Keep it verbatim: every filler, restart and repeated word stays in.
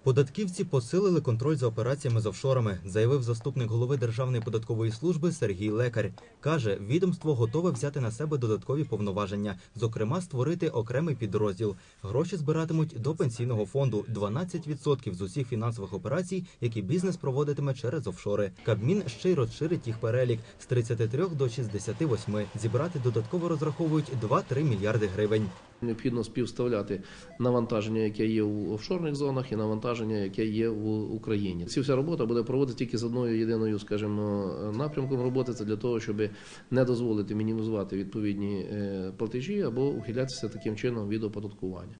Податківці посилили контроль за операціями з офшорами, заявив заступник голови Державної податкової служби Сергій Лекар. Каже, відомство готове взяти на себе додаткові повноваження, зокрема створити окремий підрозділ. Гроші збиратимуть до пенсійного фонду – дванадцять відсотків з усіх фінансових операцій, які бізнес проводитиме через офшори. Кабмін ще й розширить їх перелік – з тридцяти трьох до шістдесяти восьми. Зібрати додатково розраховують два-три мільярди гривень. Необхідно співставляти навантаження, яке є в офшорних зонах, і навантаження, яке є в Україні. Ця вся робота буде проводитися тільки з одною єдиною, скажімо, напрямком роботи. Це для того, щоб не дозволити мінімізувати відповідні платежі або ухилятися таким чином від оподаткування.